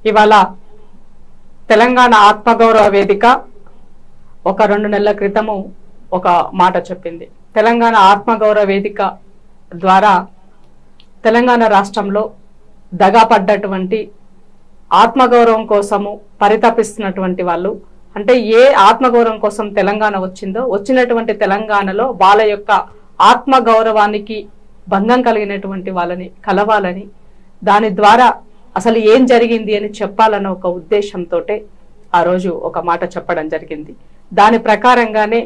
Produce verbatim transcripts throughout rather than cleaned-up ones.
ఇవాళ తెలంగాణ ఆత్మగౌరవ వేదిక ఒక రెండు నెలల క్రితము ఒక మాట చెప్పింది. తెలంగాణ ఆత్మగౌరవ వేదిక ద్వారా తెలంగాణ రాష్ట్రంలో దగాపడ్డటువంటి ఆత్మగౌరవం కోసము పరితపిస్తున్నటువంటి వాళ్ళు, అంటే ఏ ఆత్మగౌరవం కోసం తెలంగాణ వచ్చిందో వచ్చినటువంటి తెలంగాణలో వాళ్ళ యొక్క ఆత్మగౌరవానికి భంగం కలిగినటువంటి వాళ్ళని కలవాలని, దాని ద్వారా అసలు ఏం జరిగింది అని చెప్పాలన్న ఒక ఉద్దేశంతో ఆ రోజు ఒక మాట చెప్పడం జరిగింది. దాని ప్రకారంగానే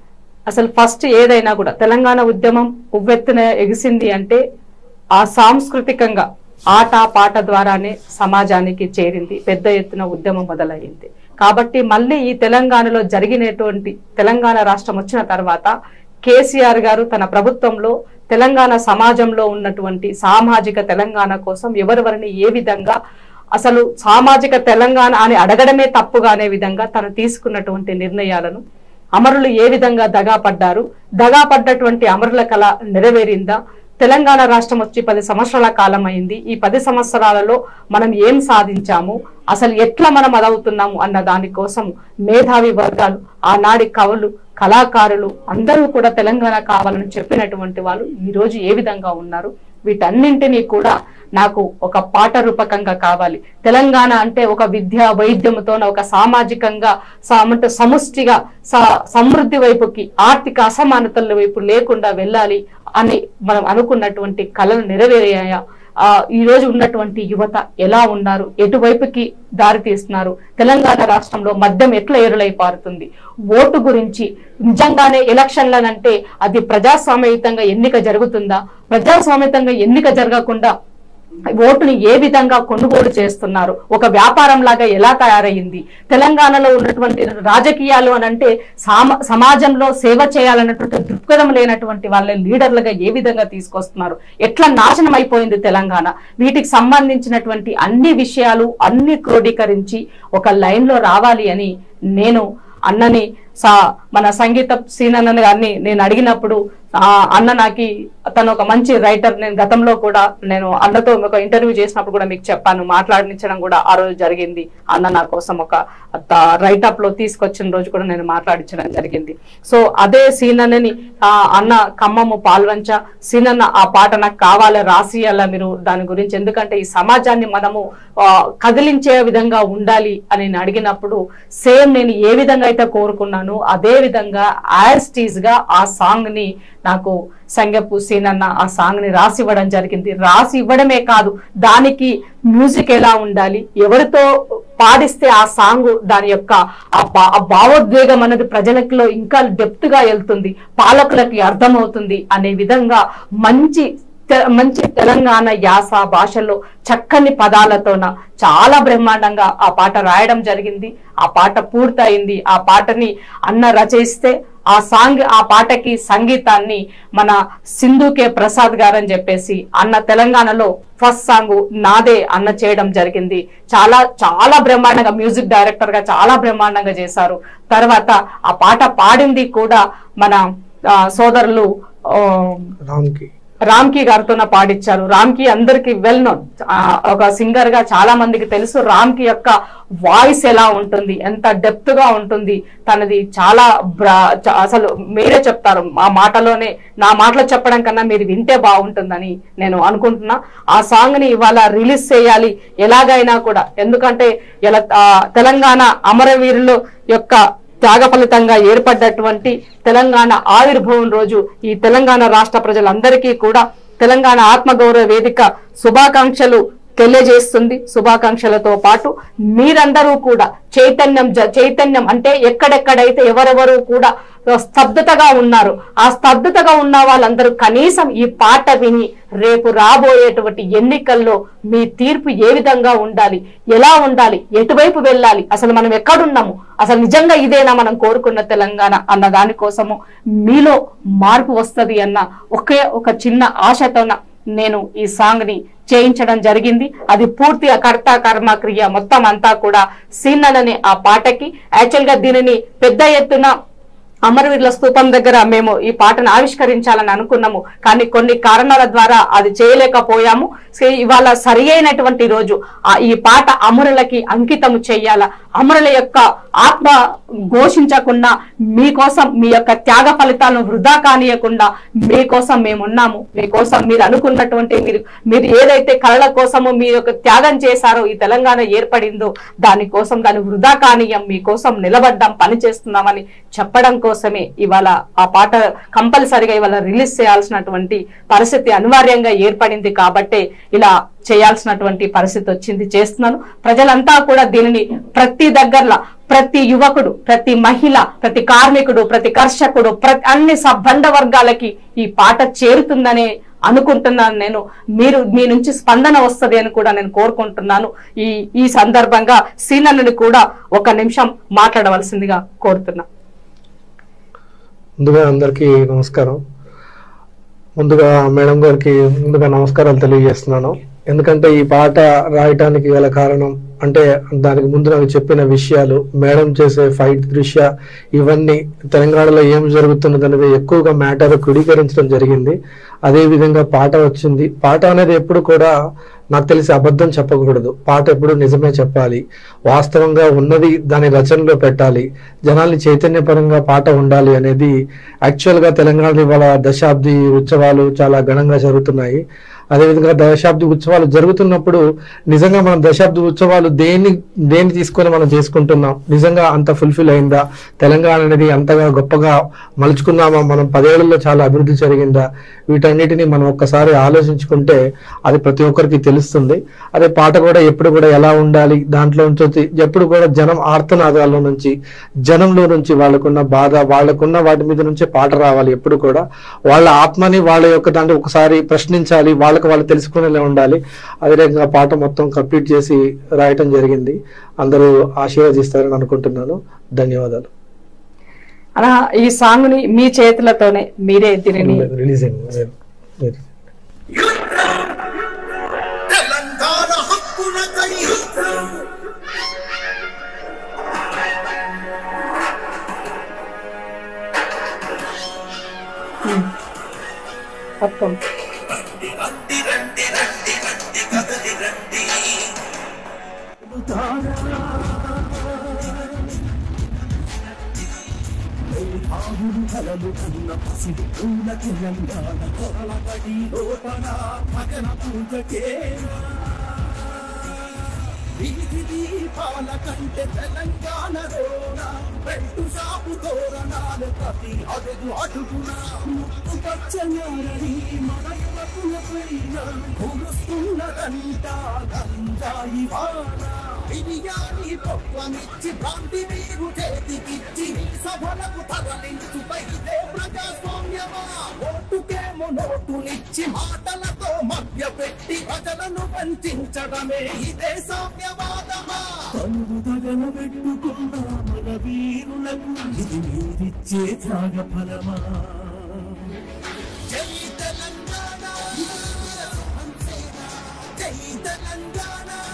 అసలు ఫస్ట్ ఏదైనా కూడా తెలంగాణ ఉద్యమం ఉవ్వెత్తున ఎగిసింది అంటే ఆ సాంస్కృతికంగా ఆట పాట ద్వారానే సమాజానికి చేరింది, పెద్ద ఎత్తున ఉద్యమం మొదలయ్యింది. కాబట్టి మళ్ళీ ఈ తెలంగాణలో జరిగినటువంటి తెలంగాణ రాష్ట్రం వచ్చిన తర్వాత కేసీఆర్ గారు తన ప్రభుత్వంలో తెలంగాణ సమాజంలో ఉన్నటువంటి సామాజిక తెలంగాణ కోసం ఎవరెవరిని ఏ విధంగా అసలు సామాజిక తెలంగాణ అని అడగడమే తప్పుగా అనే విధంగా తను తీసుకున్నటువంటి నిర్ణయాలను, అమరులు ఏ విధంగా దగాపడ్డారు, దగాపడ్డటువంటి అమరుల కళ నెరవేరిందా, తెలంగాణ రాష్ట్రం వచ్చి పది సంవత్సరాల కాలం అయింది, ఈ పది సంవత్సరాలలో మనం ఏం సాధించాము, అసలు ఎట్లా మనం అదవుతున్నాము అన్న దానికోసం మేధావి వర్గాలు, ఆనాడి కవులు, కళాకారులు అందరూ కూడా తెలంగాణ కావాలని చెప్పినటువంటి వాళ్ళు ఈ రోజు ఏ విధంగా ఉన్నారు, వీటన్నింటినీ కూడా నాకు ఒక పాట రూపకంగా కావాలి. తెలంగాణ అంటే ఒక విద్య వైద్యంతో ఒక సామాజికంగా అంటే సముష్టిగా సమృద్ధి వైపుకి, ఆర్థిక అసమానతల వైపు లేకుండా వెళ్ళాలి అని మనం అనుకున్నటువంటి కళలు నెరవేరాయా? ఆ ఈ రోజు ఉన్నటువంటి యువత ఎలా ఉన్నారు, ఎటువైపుకి దారి తీస్తున్నారు, తెలంగాణ రాష్ట్రంలో మద్యం ఎట్లా ఎరులై పారుతుంది, ఓటు గురించి నిజంగానే ఎలక్షన్లనంటే అది ప్రజాస్వామ్యయుతంగా ఎన్నిక జరుగుతుందా, ప్రజాస్వామ్యతంగా ఎన్నిక జరగకుండా ఓటుని ఏ విధంగా కొనుగోలు చేస్తున్నారు, ఒక వ్యాపారం లాగా ఎలా తయారయ్యింది, తెలంగాణలో ఉన్నటువంటి రాజకీయాలు అని అంటే సమాజంలో సేవ చేయాలన్నటువంటి దృక్పథం లేనటువంటి వాళ్ళ లీడర్లుగా ఏ విధంగా తీసుకొస్తున్నారు, ఎట్లా నాశనం అయిపోయింది తెలంగాణ, వీటికి సంబంధించినటువంటి అన్ని విషయాలు అన్ని క్రోడీకరించి ఒక లైన్ లో రావాలి అని నేను అన్నని సా మన సంగీత సీనన్న గారిని నేను అడిగినప్పుడు ఆ అన్న నాకి తను ఒక మంచి రైటర్, నేను గతంలో కూడా నేను అన్నతో ఒక ఇంటర్వ్యూ చేసినప్పుడు కూడా మీకు చెప్పాను, మాట్లాడించడం కూడా ఆ రోజు జరిగింది. అన్న నా కోసం ఒక రైటప్ లో తీసుకొచ్చిన రోజు కూడా నేను మాట్లాడించడం జరిగింది. సో అదే సీనన్నని ఆ అన్న ఖమ్మము పాల్వంచ సీనన్న ఆ పాట నాకు కావాలి రాసియాల మీరు దాని గురించి, ఎందుకంటే ఈ సమాజాన్ని మనము కదిలించే విధంగా ఉండాలి అని నేను అడిగినప్పుడు సేమ్ నేను ఏ విధంగా అయితే కోరుకున్నాను అదే విధంగా యాజ్ టీజ్ గా ఆ సాంగ్ ని నాకు సంగపు సీనన్న ఆ సాంగ్ ని రాసి ఇవ్వడం జరిగింది. రాసి ఇవ్వడమే కాదు, దానికి మ్యూజిక్ ఎలా ఉండాలి, ఎవరితో పాడిస్తే ఆ సాంగ్ దాని యొక్క ఆ భావోద్వేగం అనేది ప్రజలకిలో ఇంకా డెప్త్ గా వెళ్తుంది, పాలకులకి అర్థమవుతుంది అనే విధంగా మంచి మంచి తెలంగాణ యాస భాషలో చక్కని పదాలతోన చాలా బ్రహ్మాండంగా ఆ పాట రాయడం జరిగింది. ఆ పాట పూర్తయింది. ఆ పాటని అన్న రచయిస్తే ఆ సాంగ్ ఆ పాటకి సంగీతాన్ని మన సింధు కే ప్రసాద్ గారు అని చెప్పేసి అన్న తెలంగాణలో ఫస్ట్ సాంగ్ నాదే అన్న చేయడం జరిగింది. చాలా చాలా బ్రహ్మాండంగా మ్యూజిక్ డైరెక్టర్ గా చాలా బ్రహ్మాండంగా చేశారు. తర్వాత ఆ పాట పాడింది కూడా మన సోదరులు రామ్కి రామ్కి గారితో పాడించారు. రామ్కి అందరికి వెల్ నోన్ ఒక సింగర్ గా చాలా మందికి తెలుసు. రామ్కి యొక్క వాయిస్ ఎలా ఉంటుంది, ఎంత డెప్త్ గా ఉంటుంది, తనది చాలా అసలు మీరే చెప్తారు ఆ మాటలోనే, నా మాటలో చెప్పడం కన్నా మీరు వింటే బాగుంటుందని నేను అనుకుంటున్నా. ఆ సాంగ్ ని ఇవాళ రిలీజ్ చేయాలి ఎలాగైనా కూడా, ఎందుకంటే ఇలా తెలంగాణ అమరవీరుల యొక్క త్యాగ ఫలితంగా ఏర్పడ్డటువంటి తెలంగాణ ఆవిర్భావం రోజు ఈ తెలంగాణ రాష్ట్ర ప్రజలందరికీ కూడా తెలంగాణ ఆత్మగౌరవ వేదిక శుభాకాంక్షలు తెలియజేస్తుంది. శుభాకాంక్షలతో పాటు మీరందరూ కూడా చైతన్యం చైతన్యం అంటే ఎక్కడెక్కడైతే ఎవరెవరు కూడా స్తబ్దతగా ఉన్నారు, ఆ స్తబ్దతగా ఉన్న వాళ్ళందరూ కనీసం ఈ పాట విని రేపు రాబోయేటువంటి ఎన్నికల్లో మీ తీర్పు ఏ విధంగా ఉండాలి, ఎలా ఉండాలి, ఎటువైపు వెళ్ళాలి, అసలు మనం ఎక్కడున్నాము, అసలు నిజంగా ఇదేనా మనం కోరుకున్న తెలంగాణ అన్న దానికోసము మీలో మార్పు వస్తుంది అన్న ఒకే ఒక చిన్న ఆశతో నేను ఈ సాంగ్ ని చేయించడం జరిగింది. అది పూర్తిగా కర్త కర్మ క్రియ మొత్తం అంతా కూడా సీనన్నని ఆ పాటకి యాక్చువల్ గా దీనిని పెద్ద ఎత్తున అమరవీరుల స్తూపం దగ్గర మేము ఈ పాటను ఆవిష్కరించాలని అనుకున్నాము, కానీ కొన్ని కారణాల ద్వారా అది చేయలేకపోయాము. ఇవాళ సరి అయినటువంటి రోజు ఈ పాట అమరులకి అంకితం చెయ్యాల. అమరుల యొక్క ఆత్మ ఘోషించకుండా మీకోసం మీ యొక్క త్యాగ ఫలితాలను వృధా కానియకుండా మీకోసం మేమున్నాము. మీకోసం మీరు అనుకున్నటువంటి మీరు మీరు ఏదైతే కళల కోసము మీ యొక్క త్యాగం చేశారో, ఈ తెలంగాణ ఏర్పడిందో దానికోసం దాన్ని వృధా కానీయం, మీకోసం నిలబడ్డాం, పని చేస్తున్నామని చెప్పడం కోసమే ఇవాళ ఆ పాట కంపల్సరిగా ఇవాళ రిలీజ్ చేయాల్సినటువంటి పరిస్థితి అనివార్యంగా ఏర్పడింది. కాబట్టే ఇలా చేయాల్సినటువంటి పరిస్థితి వచ్చింది, చేస్తున్నాను. ప్రజలంతా కూడా దీనిని ప్రతి దగ్గరలో ప్రతి యువకుడు, ప్రతి మహిళ, ప్రతి కార్మికుడు, ప్రతి కర్షకుడు, ప్రతి అన్ని సబ్బండ వర్గాలకి ఈ పాట చేరుతుందనే అనుకుంటున్నాను నేను. మీరు మీ నుంచి స్పందన వస్తుంది అని కూడా నేను కోరుకుంటున్నాను. ఈ ఈ సందర్భంగా సీనన్నని కూడా ఒక నిమిషం మాట్లాడవలసిందిగా కోరుతున్నా. ముందుగా అందరికీ నమస్కారం. ముందుగా మేడం గారికి ముందుగా నమస్కారాలు తెలియజేస్తున్నాను. ఎందుకంటే ఈ పాట రాయటానికి గల కారణం అంటే దానికి ముందు నాకు చెప్పిన విషయాలు, మేడం చేసే ఫైట్ దృశ్య, ఇవన్నీ తెలంగాణలో ఏం జరుగుతున్నది అనేది ఎక్కువగా మ్యాటర్ క్రోడీకరించడం జరిగింది. అదే విధంగా పాట వచ్చింది. పాట అనేది ఎప్పుడు కూడా నాకు తెలిసి అబద్ధం చెప్పకూడదు. పాట ఎప్పుడు నిజమే చెప్పాలి, వాస్తవంగా ఉన్నది దాని రచనలో పెట్టాలి, జనాల్ని చైతన్యపరంగా పాట ఉండాలి అనేది యాక్చువల్గా తెలంగాణలో ఇవాళ దశాబ్ది ఉత్సవాలు చాలా ఘనంగా జరుగుతున్నాయి. అదేవిధంగా దశాబ్ది ఉత్సవాలు జరుగుతున్నప్పుడు నిజంగా మనం దశాబ్ది ఉత్సవాలు దేన్ని దేన్ని తీసుకొని మనం చేసుకుంటున్నాం, నిజంగా అంత ఫుల్ఫిల్ అయిందా, తెలంగాణ అనేది అంతగా గొప్పగా మలుచుకున్నామా, మనం పదేళ్లలో చాలా అభివృద్ధి జరిగిందా, వీటన్నిటిని మనం ఒక్కసారి ఆలోచించుకుంటే అది ప్రతి ఒక్కరికి తెలుస్తుంది. అదే పాట కూడా ఎప్పుడు కూడా ఎలా ఉండాలి, దాంట్లో నుంచి ఎప్పుడు కూడా జనం ఆర్తనాదాల్లో నుంచి, జనంలో నుంచి వాళ్ళకున్న బాధ, వాళ్ళకున్న వాటి మీద నుంచే పాట రావాలి. ఎప్పుడు కూడా వాళ్ళ ఆత్మని వాళ్ళ యొక్క దాంట్లో ఒకసారి ప్రశ్నించాలి, వాళ్ళకి వాళ్ళు తెలుసుకునేలా ఉండాలి. అదే రకంగా పాట మొత్తం కంప్లీట్ చేసి రాయటం జరిగింది. అందరూ ఆశీర్వదిస్తారని అనుకుంటున్నాను. ధన్యవాదాలు. అలా ఈ సాంగ్ ని మీ చేతులతోనే మీరే దీనిని రిలీజ్ అయింది. మొత్తం కలలు కన్న పసిడి పూల తెలంగాణ కొరలబడి లోపల భజన పూజకేనా వీధి దీపాల కంటే తెలంగాణలోన పెట్టు సాపు తోరణాలు ప్రతి అడుగు అడుగున ముక్కు పచ్చని మన యువకుల పైన కురుస్తున్నదంట గంజాయి వాన. బిర్యానీ పప్పనిచ్చి భ్రాంతి మీరు చేతికిచ్చి సభలకు తరలించుపై ఇదే ప్రజాస్వామ్యమా? ఓటుకేమో నోటునిచ్చి మాటలతో మభ్య పెట్టి ప్రజలను వంచడమే ఇదే సామ్యవాదమా? తనువు తగన పెట్టుకున్న మన వీరులకు ఇది మీరిచ్చే త్యాగ ఫలమా? జై తెలంగాణ, జై తెలంగాణ.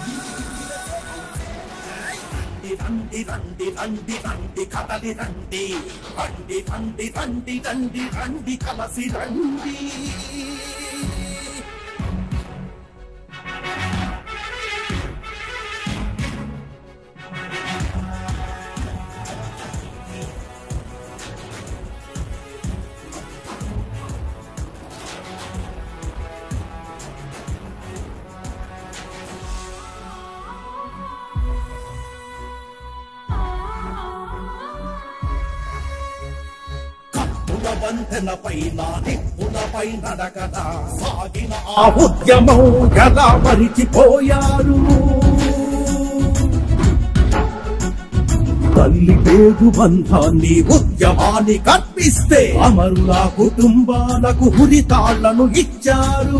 రండి రండి రండి రండి కదలి రండి, రండి రండి రండి రండి రండి కలసి రండి. వంతెన పైన నిప్పుల పైన నడకదా సాగిన ఆ ఉద్యమం ఎలా మరిచిపోయారు? తల్లి పేరు బంధాన్ని ఉద్యమాన్ని కర్పిస్తే అమరుల కుటుంబాలకు హురితాళ్లను ఇచ్చారు.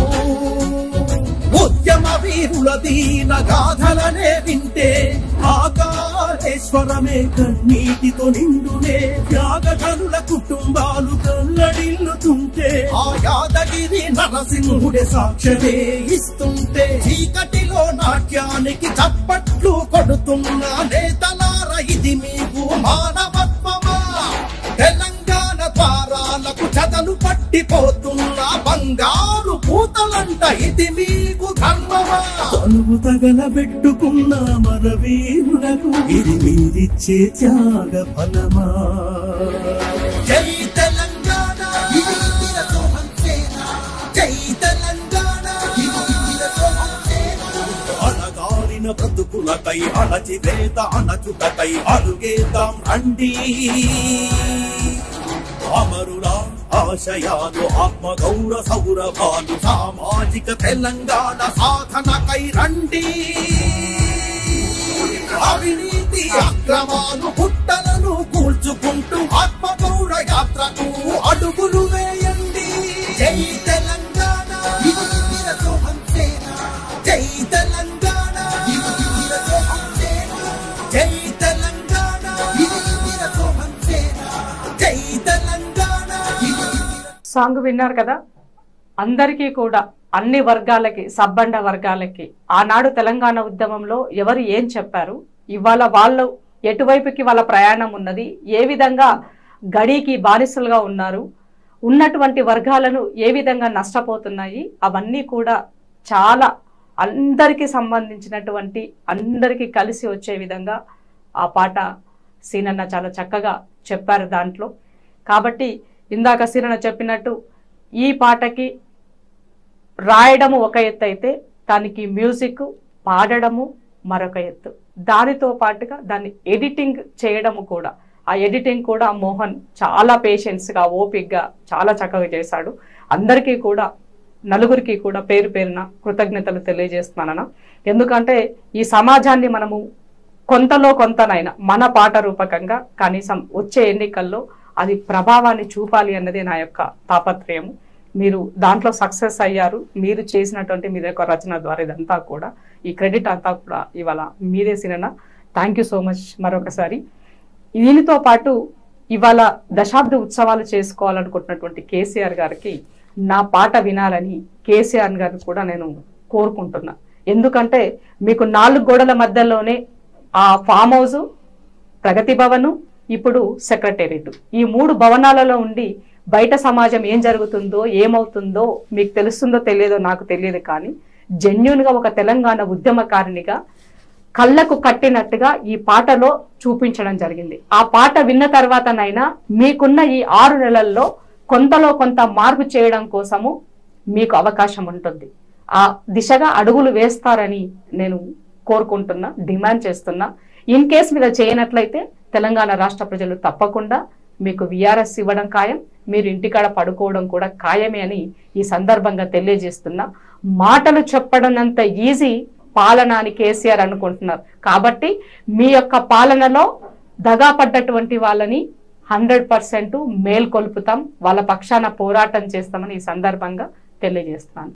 ఉద్యమ వీరుల దీన గాథలనే వింటే ఆకాశేశ్వరమే కన్నీటితో నిండునే. త్యాగధనుల కుటుంబాలు కల్లడిల్లుతుంటే ఆ యాదగిరి నరసింహుడే సాక్ష్యమే ఇస్తుంటే చీకటిలో నాట్యానికి చప్పట్లు కొడుతున్న నేతలార ఇది మీకు మానవత్వమా? తనువు తగలబెట్టుకున్న మరవీరులకు ఇది మీరిచ్చే త్యాగ ఫలమా? జై తెలంగాణ, జై తెలంగాణ, అణగారిన బ్రతుకులకై అణచివేత అణచుటకై అడుగేద్దాం రండి. అమరుల ఆశయాలు ఆత్మగౌర సౌరభాలు సామాజిక తెలంగాణ సాధనకై రండి. అవినీతి అక్రమాలు పుట్టలను కూల్చుకుంటూ ఆత్మగౌర యాత్రకు అడుగులు వేయండి. జై తెలంగాణ, జై తెలంగాణ, జై తెలంగాణ, జై తెలంగాణ. సాంగ్ విన్నారు కదా. అందరికీ కూడా అన్ని వర్గాలకి సబ్బండ వర్గాలకి ఆనాడు తెలంగాణ ఉద్యమంలో ఎవరు ఏం చెప్పారు, ఇవాళ వాళ్ళు ఎటువైపుకి వాళ్ళ ప్రయాణం ఉన్నది, ఏ విధంగా గడికి బానిసలుగా ఉన్నారు, ఉన్నటువంటి వర్గాలను ఏ విధంగా నష్టపోతున్నాయి, అవన్నీ కూడా చాలా అందరికీ సంబంధించినటువంటి అందరికీ కలిసి వచ్చే విధంగా ఆ పాట సీనన్న చాలా చక్కగా చెప్పారు దాంట్లో. కాబట్టి ఇందాక సీనన్న చెప్పినట్టు ఈ పాటకి రాయడము ఒక ఎత్తు అయితే దానికి మ్యూజిక్ పాడడము మరొక ఎత్తు, దానితో పాటుగా దాన్ని ఎడిటింగ్ చేయడము కూడా, ఆ ఎడిటింగ్ కూడా మోహన్ చాలా పేషెన్స్గా ఓపిక్గా చాలా చక్కగా చేశాడు. అందరికీ కూడా నలుగురికి కూడా పేరు పేరున కృతజ్ఞతలు తెలియజేస్తున్నానన్న. ఎందుకంటే ఈ సమాజాన్ని మనము కొంతలో కొంతనైనా మన పాట రూపకంగా కనీసం వచ్చే ఎన్నికల్లో అది ప్రభావాన్ని చూపాలి అన్నదే నా యొక్క తాపత్రయము. మీరు దాంట్లో సక్సెస్ అయ్యారు. మీరు చేసినటువంటి మీ యొక్క రచన ద్వారా ఇదంతా కూడా ఈ క్రెడిట్ అంతా కూడా ఇవాళ మీదే సీనన్న. థ్యాంక్ యూ సో మచ్ మరొకసారి. దీనితో పాటు ఇవాళ దశాబ్ద ఉత్సవాలు చేసుకోవాలనుకుంటున్నటువంటి కేసీఆర్ గారికి నా పాట వినాలని కేసీఆర్ గారిని కూడా నేను కోరుకుంటున్నా. ఎందుకంటే మీకు నాలుగు గోడల మధ్యలోనే ఆ ఫామ్ హౌస్, ప్రగతి భవను, ఇప్పుడు సెక్రటేరియట్, ఈ మూడు భవనాలలో ఉండి బయట సమాజం ఏం జరుగుతుందో ఏమవుతుందో మీకు తెలుస్తుందో తెలియదో నాకు తెలియదు, కానీ జెన్యున్ గా ఒక తెలంగాణ ఉద్యమకారినిగా కళ్ళకు కట్టినట్టుగా ఈ పాటలో చూపించడం జరిగింది. ఆ పాట విన్న తర్వాతనైనా మీకున్న ఈ ఆరు నెలల్లో కొంతలో కొంత మార్పు చేయడం కోసము మీకు అవకాశం ఉంటుంది. ఆ దిశగా అడుగులు వేస్తారని నేను కోరుకుంటున్నా, డిమాండ్ చేస్తున్నా. ఇన్ కేస్ మీద చేయనట్లయితే తెలంగాణ రాష్ట్ర ప్రజలు తప్పకుండా మీకు విఆర్ఎస్ ఇవ్వడం ఖాయం, మీరు ఇంటికాడ పడుకోవడం కూడా ఖాయమే అని ఈ సందర్భంగా తెలియజేస్తున్నా. మాటలు చెప్పడం అంత ఈజీ పాలన అని కేసీఆర్ అనుకుంటున్నారు. కాబట్టి మీ యొక్క పాలనలో దగా పడ్డటువంటి వాళ్ళని హండ్రెడ్ పర్సెంట్ మేల్కొల్పుతాం, వాళ్ళ పక్షాన పోరాటం చేస్తామని ఈ సందర్భంగా తెలియజేస్తున్నాను.